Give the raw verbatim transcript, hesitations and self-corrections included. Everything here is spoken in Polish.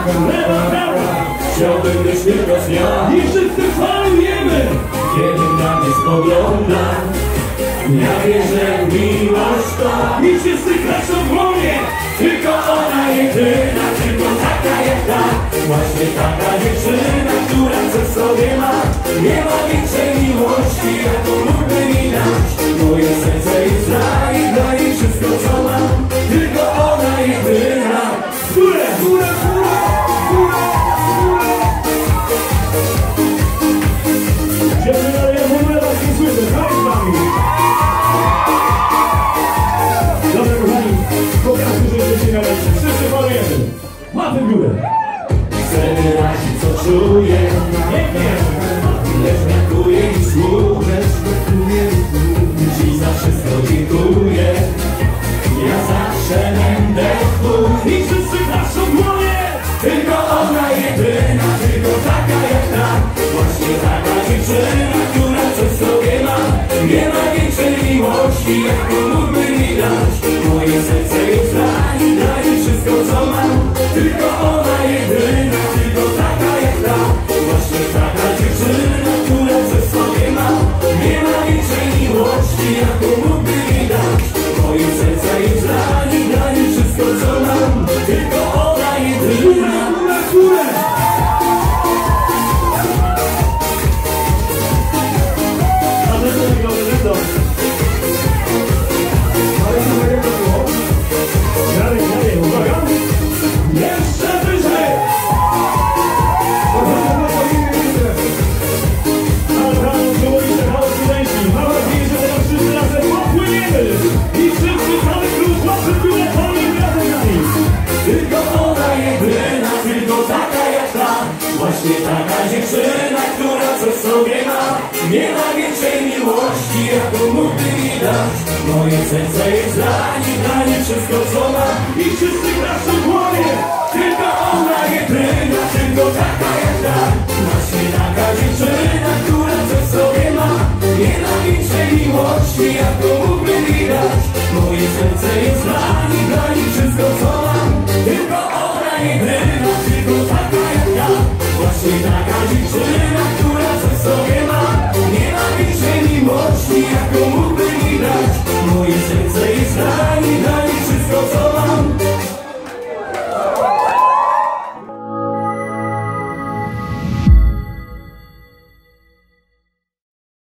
lewa, prawa. Chciałbym być tylko z nią I wszyscy falujemy. kiedy na mnie spogląda. Ja wierzę w miłość to I wszyscy klaszą w głowie. tylko ona jedyna, tylko taka jak ta. Właśnie taka dziewczyna, która coś w sobie ma. Nie ma większej miłości, jaką mógłby mi dać. Moje serce jest dla i dla jej wszystko co mam. Tylko ona jedyna. W górę, w górę, w górę, w górę, w górę. Dziewczyny, ale ja w ogóle was nie słyszę, co jest z wami? Dobra, kochani, pokażmy, że jesteście na lepsze. Wszyscy falujemy. Łapy w górę. Chcę wyrazić co czuję, Pięknie. lecz brakuje mi słów. Ci za wszystko dziękuję. Ja zawsze będę twój. I wszyscy klaszą w głowie. Tylko ona jedyna, tylko taka jak ta. Właśnie taka dziewczyna, która coś w sobie ma. Nie ma większej miłości, jaką mógłby mi dać. Moje serce jest dla niej, dla niej wszystko co mam. Tylko ona jedyna, tylko taka jak ta. Właśnie taka dziewczyna, która coś w sobie ma. Nie ma większej miłości, jaką mógłby mi dać. Moje serce jest dla niej, dla niej wszystko co mam. Tylko ona jedyna. Górę, górę. A to jest tego wygląda. Ale to tak jak to było. Dalej, dalej, uwaga. Jeszcze wyżej. Ale brawo, zdobyliście chaos studenci. Mam nadzieję, że teraz wszyscy razem popłyniemy. I wszyscy cały klub łapy w górę, palimy razem z nami. Tylko ona jedyna, tylko taka jak ta. Właśnie taka dziewczyna, która coś w sobie ma. Nie ma większej miłości, jaką mógłby mi dać. Moje serce jest dla niej, dla niej wszystko co ma. I wszyscy klaszą w głowie. Tylko ona jedyna, tylko taka jak ta. Właśnie taka dziewczyna, która coś w sobie ma. Nie ma większej miłości, jaką mógłby mi dać. Moje serce jest dla niej.